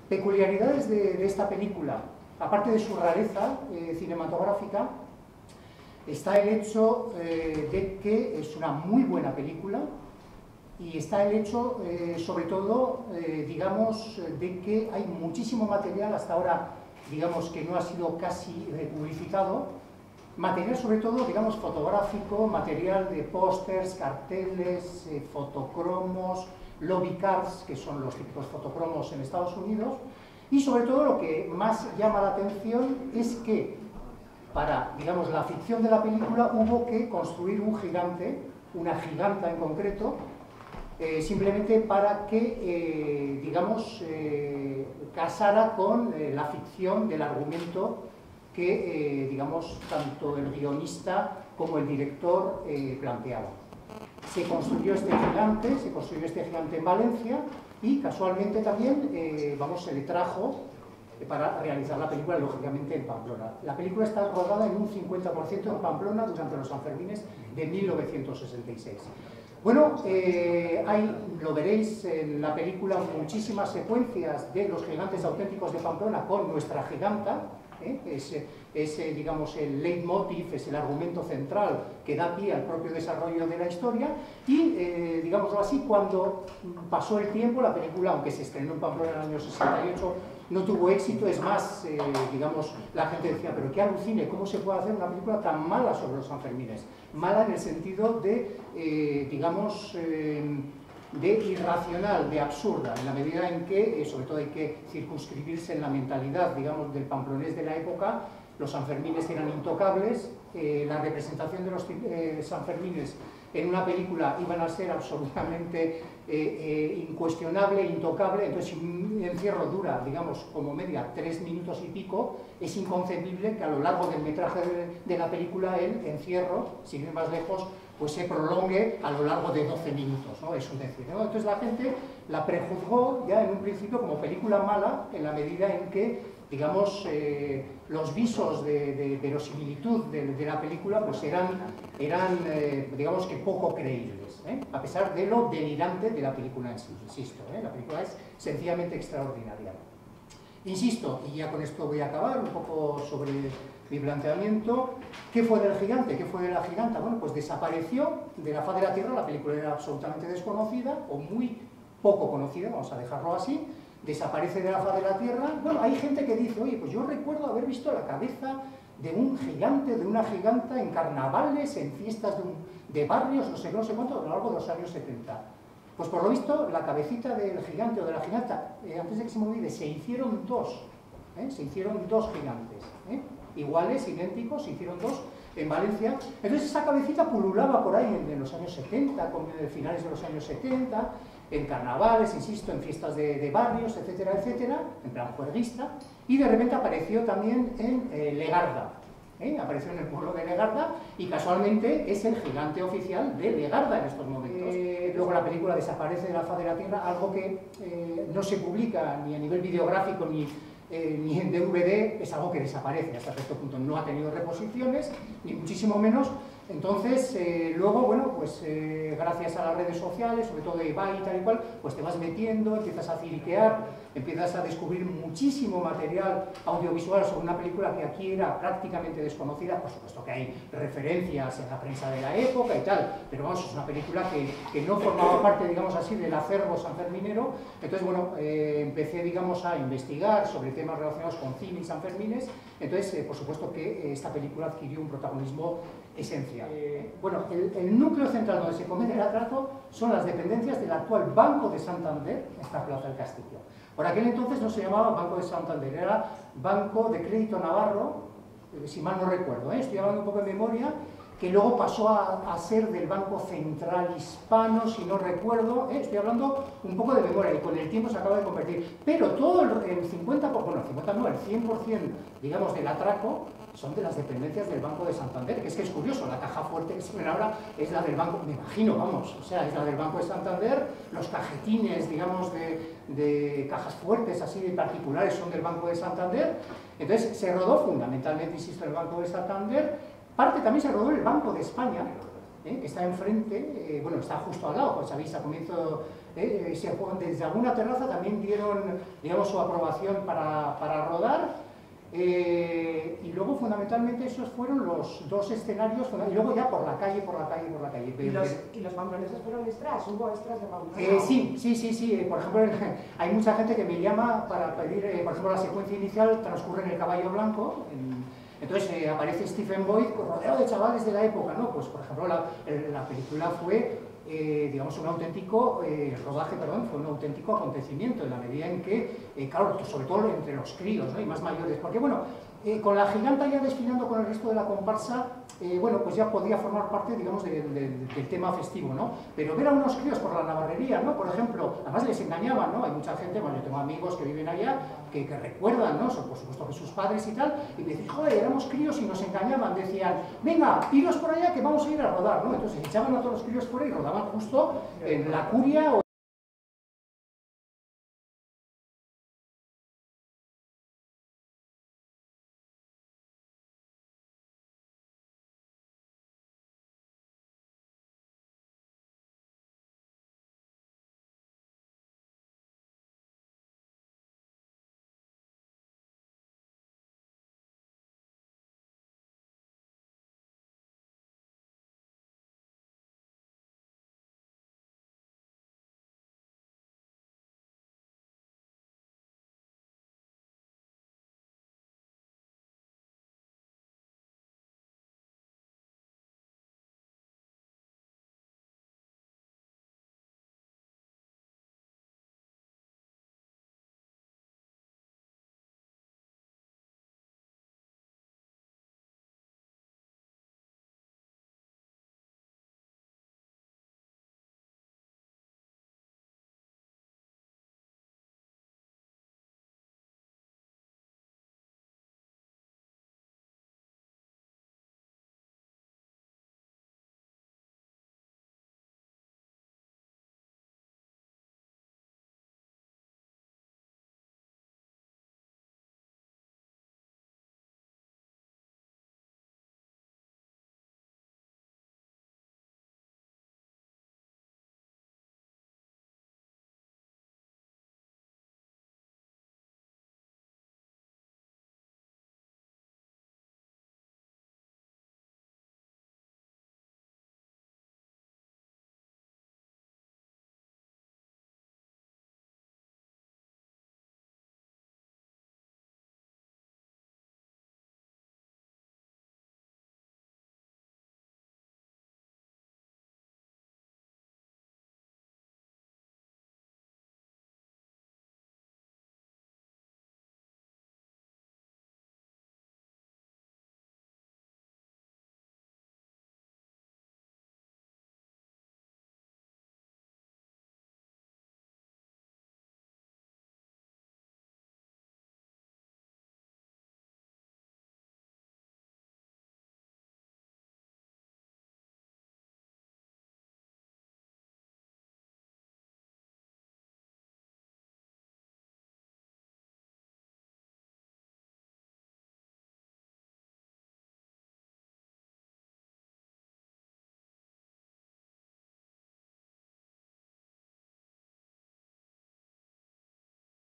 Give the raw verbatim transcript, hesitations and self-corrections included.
Peculiaridades de, de esta película, aparte de su rareza eh, cinematográfica, está el hecho eh, de que es una muy buena película y está el hecho, eh, sobre todo, eh, digamos, de que hay muchísimo material hasta ahora, digamos, que no ha sido casi eh, publicitado, material sobre todo, digamos, fotográfico, material de pósters, carteles, eh, fotocromos, lobby cards, que son los típicos fotocromos en Estados Unidos, y sobre todo lo que más llama la atención es que para, digamos, la ficción de la película hubo que construir un gigante, una giganta en concreto, eh, simplemente para que, eh, digamos, eh, casara con eh, la ficción del argumento que, eh, digamos, tanto el guionista como el director eh, planteaban. Se construyó este gigante, se construyó este gigante en Valencia y casualmente también, eh, vamos, se le trajo eh, para realizar la película, lógicamente, en Pamplona. La película está rodada en un cincuenta por ciento en Pamplona durante los Sanfermines de mil novecientos sesenta y seis. Bueno, eh, hay, lo veréis en la película, muchísimas secuencias de los gigantes auténticos de Pamplona con nuestra giganta. ¿Eh? Es, es, digamos, el leitmotiv, es el argumento central que da pie al propio desarrollo de la historia y, eh, digámoslo así, cuando pasó el tiempo, la película, aunque se estrenó en Pamplona en el año sesenta y ocho, no tuvo éxito. Es más, eh, digamos, la gente decía, pero qué alucine, ¿cómo se puede hacer una película tan mala sobre los Sanfermines? Mala en el sentido de, eh, digamos, eh, de irracional, de absurda, en la medida en que, eh, sobre todo hay que circunscribirse en la mentalidad, digamos, del pamplonés de la época. Los Sanfermines eran intocables, eh, la representación de los eh, Sanfermines en una película iban a ser absolutamente eh, eh, incuestionable, intocable. Entonces, si un encierro dura, digamos, como media tres minutos y pico, es inconcebible que a lo largo del metraje de, de la película el encierro, sin ir más lejos, pues se prolongue a lo largo de doce minutos, ¿no? Es un decir, ¿no? Entonces la gente la prejuzgó ya en un principio como película mala en la medida en que, digamos, eh, los visos de, de verosimilitud de, de la película pues eran, eran eh, digamos que poco creíbles, ¿eh? A pesar de lo delirante de la película en sí, insisto, ¿eh? La película es sencillamente extraordinaria. Insisto, y ya con esto voy a acabar un poco sobre mi planteamiento. ¿Qué fue del gigante? ¿Qué fue de la giganta? Bueno, pues desapareció de la faz de la Tierra, la película era absolutamente desconocida, o muy poco conocida, vamos a dejarlo así, desaparece de la faz de la Tierra. Bueno, hay gente que dice, oye, pues yo recuerdo haber visto la cabeza de un gigante, de una giganta en carnavales, en fiestas de, un, de barrios, no sé, no sé cuánto, a lo largo de los años setenta. Pues por lo visto, la cabecita del gigante o de la giganta, eh, antes de que se me olvide, se hicieron dos, ¿eh? se hicieron dos gigantes, ¿eh? iguales, idénticos, se hicieron dos en Valencia. Entonces esa cabecita pululaba por ahí en, en los años setenta, con, en finales de los años setenta, en carnavales, insisto, en fiestas de, de barrios, etcétera, etcétera, en plan juerguista, y de repente apareció también en eh, Legarda, ¿eh? apareció en el pueblo de Legarda, y casualmente es el gigante oficial de Legarda en estos momentos. Eh, luego la película desaparece de la faz de la Tierra, algo que eh, no se publica ni a nivel videográfico ni Eh, ni en D V D, es algo que desaparece hasta cierto punto, no ha tenido reposiciones, ni muchísimo menos. Entonces, eh, luego, bueno, pues eh, gracias a las redes sociales, sobre todo de Ibai y tal y cual, pues te vas metiendo, empiezas a ciriquear, empiezas a descubrir muchísimo material audiovisual sobre una película que aquí era prácticamente desconocida. Por supuesto que hay referencias en la prensa de la época y tal, pero vamos, es una película que, que no formaba parte, digamos así, del acervo sanferminero. Entonces, bueno, eh, empecé, digamos, a investigar sobre temas relacionados con cine y sanfermines. Entonces, eh, por supuesto que esta película adquirió un protagonismo esencial. Eh, bueno, el, el núcleo central donde se comete el atraco son las dependencias del actual Banco de Santander, esta Plaza del Castillo. Por aquel entonces no se llamaba Banco de Santander, era Banco de Crédito Navarro, eh, si mal no recuerdo, ¿eh? estoy hablando un poco de memoria, que luego pasó a, a ser del Banco Central Hispano, si no recuerdo, ¿eh? estoy hablando un poco de memoria, y con el tiempo se acaba de convertir. Pero todo el, el cincuenta por ciento, bueno, el cincuenta no, el cien por ciento, digamos, del atraco son de las dependencias del Banco de Santander, que es que es curioso, la caja fuerte que se ven ahora es la del Banco, me imagino, vamos, o sea, es la del Banco de Santander, los cajetines, digamos, de, de cajas fuertes, así de particulares, son del Banco de Santander. Entonces se rodó fundamentalmente, insisto, el Banco de Santander. Parte también se rodó en el Banco de España, ¿eh? que está enfrente, eh, bueno, está justo al lado, pues sabéis, a comienzo, eh, se, desde alguna terraza también dieron, digamos, su aprobación para, para rodar. Eh, y luego fundamentalmente esos fueron los dos escenarios, y luego ya por la calle, por la calle, por la calle. ¿Y los, ¿y los Pamplonenses fueron extras? ¿Hubo extras de Pamplona? Eh, sí, sí, sí, sí. Por ejemplo, hay mucha gente que me llama para pedir, eh, por ejemplo, la secuencia inicial transcurre en el Caballo Blanco. En, entonces eh, aparece Stephen Boyd rodeado de chavales de la época, ¿no? Pues por ejemplo, la, la película fue, eh, digamos, un auténtico eh, rodaje, perdón, fue un auténtico acontecimiento en la medida en que, eh, claro, sobre todo entre los críos, ¿no? Y más mayores, porque bueno, eh, con la giganta ya desfilando con el resto de la comparsa, eh, bueno, pues ya podía formar parte, digamos, de, de, de, del tema festivo, ¿no? Pero ver a unos críos por la navarrería, ¿no? Por ejemplo, además les engañaban, ¿no? Hay mucha gente, bueno, yo tengo amigos que viven allá, que, que recuerdan, ¿no? Son, por supuesto, que sus padres y tal, y me dicen, joder, éramos críos y nos engañaban, decían, venga, iros por allá que vamos a ir a rodar, ¿no? Entonces echaban a todos los críos fuera y rodaban justo en la curia o